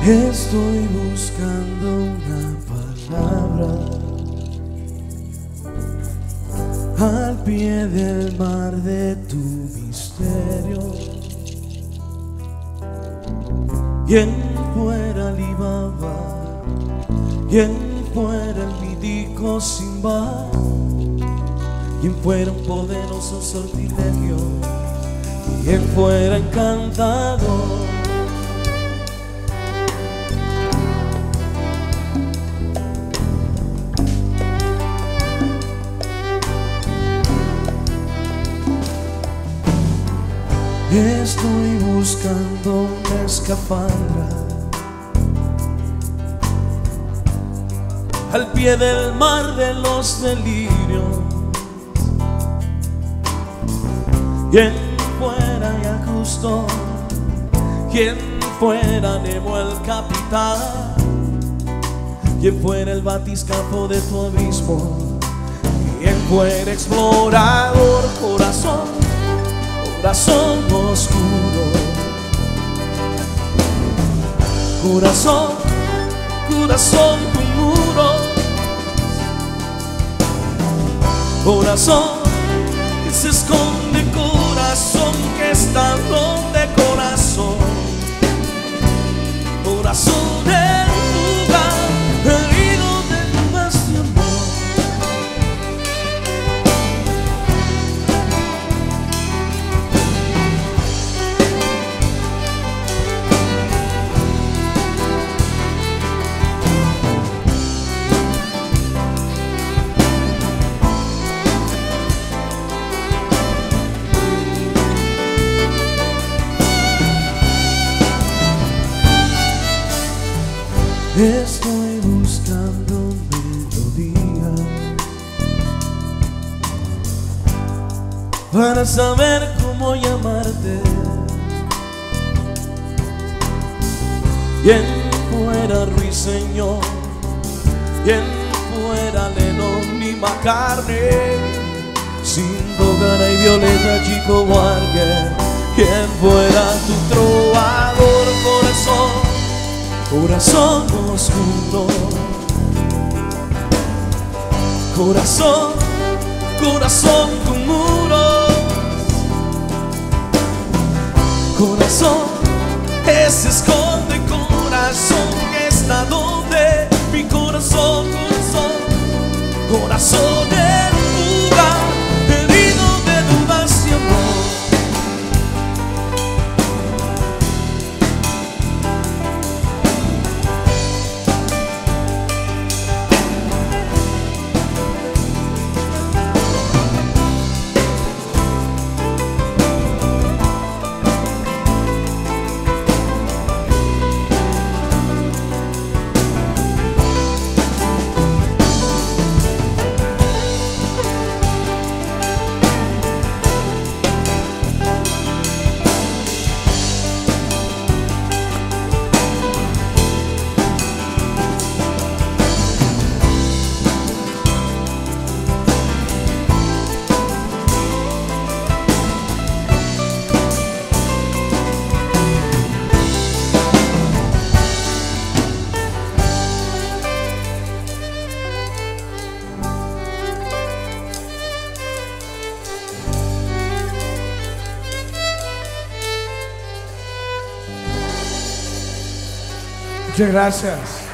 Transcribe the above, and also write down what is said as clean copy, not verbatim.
Estoy buscando una palabra al pie del mar de tu misterio. ¿Quién fuera Alibaba? ¿Quién fuera el mítico Simba? ¿Quién fuera un poderoso sortilegio? ¿Quién fuera encantador? Estoy buscando una escafandra al pie del mar de los delirios. ¿Quién fuera ya justo? ¿Quién fuera Nemo el capitán? ¿Quién fuera el batiscafo de tu abismo? ¿Quién fuera explorador? Corazón, corazón oscuro, corazón, corazón con muros, corazón que se esconde, corazón que está donde, corazón, corazón en lugar herido de más de amor. Estoy buscando melodía para saber cómo llamarte. ¿Quién fuera Ruiseñor? ¿Quién fuera Lennon y McCartney? Sin Gara y Violeta, Chico Buarque. ¿Quién fuera tu trovador? Corazón, corazón oscuro, corazón, corazón con muros, corazón que se esconde, corazón que está donde mi corazón, corazón, corazón en lugar herido de dudas y amor. Muchas gracias.